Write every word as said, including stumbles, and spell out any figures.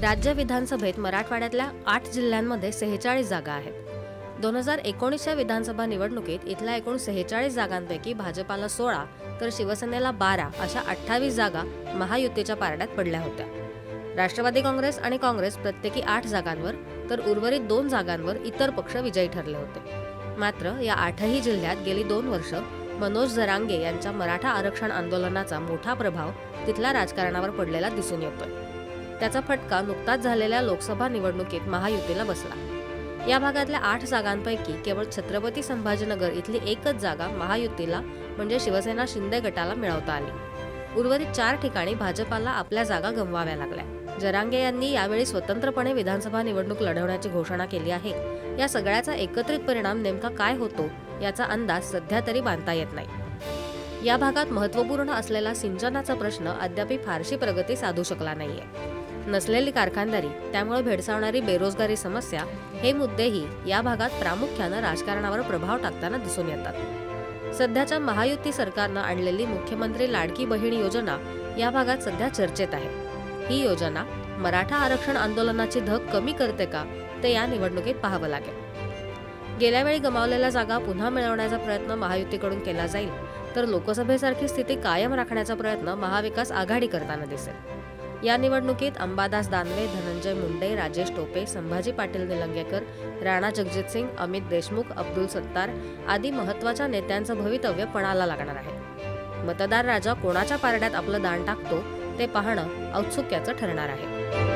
राज्य विधानसभेत मराठवाड्यातल्या आठ जिल्ह्यांमध्ये सेहेचाळीस जागा आहेत. दोन हजार एकोणीसच्या विधानसभा निवडणुकीत इथल्या एकूण सेहेचाळीस जागांपैकी भाजपाला सोळा तर शिवसेनेला बारा अशा अठ्ठावीस जागा महायुतीच्या पारड्यात पडल्या होत्या. राष्ट्रवादी काँग्रेस आणि काँग्रेस प्रत्येकी आठ जागांवर तर उर्वरित दोन जागांवर इतर पक्ष विजयी ठरले होते. मात्र या आठही जिल्ह्यात गेली दोन वर्ष मनोज जरांगे यांच्या मराठा आरक्षण आंदोलनाचा मोठा प्रभाव तिथल्या राजकारणावर पडलेला दिसून येतोय. त्याचा फटका नुकताच झालेल्या लोकसभा निवडणुकीत महायुतीला बसला. या भागातल्या आठ जागांपैकी केवळ छत्रपती संभाजीनगर इथली एकच जागा महायुतीला म्हणजे शिवसेना शिंदे गटाला मिळवता आली. उर्वरित चार ठिकाणी भाजपाला आपल्या जागा गमवाव्या लागल्या. जरांगे यांनी यावेळी स्वतंत्रपणे विधानसभा निवडणूक लढवण्याची घोषणा केली आहे. या सगळ्याचा एकत्रित परिणाम नेमका काय होतो याचा अंदाज सध्या तरी बांधता येत नाही. या भागात महत्त्वपूर्ण असलेला सिंचनाचा प्रश्न अद्याप फारशी प्रगती साधू शकला नाहीये. नसलेली कारखानदारी, त्यामुळे भेडसावणारी बेरोजगारी समस्या हे मुद्देही या भागात प्रामुख्यानं राजकारणावर प्रभाव टाकताना दिसून येतात. सध्याच्या महायुती सरकारनं आणलेली मुख्यमंत्री लाडकी बहीण योजना या भागात सध्या चर्चेत आहे. ही योजना मराठा आरक्षण आंदोलनाची धग कमी करते का ते या निवडणुकीत पाहावं लागेल. गेल्या वेळी गमावलेल्या जागा पुन्हा मिळवण्याचा प्रयत्न महायुतीकडून केला जाईल तर लोकसभेसारखी स्थिती कायम राखण्याचा प्रयत्न महाविकास आघाडी करताना दिसेल. या निवडणुकीत अंबादास दानवे, धनंजय मुंडे, राजेश टोपे, संभाजी पाटील निलंगेकर, राणा जगजितसिंग, अमित देशमुख, अब्दुल सत्तार आदी महत्त्वाच्या नेत्यांचं भवितव्य पणाला लागणार आहे. मतदार राजा कोणाच्या पारड्यात आपलं दान टाकतो ते पाहणं औत्सुक्याचं ठरणार आहे.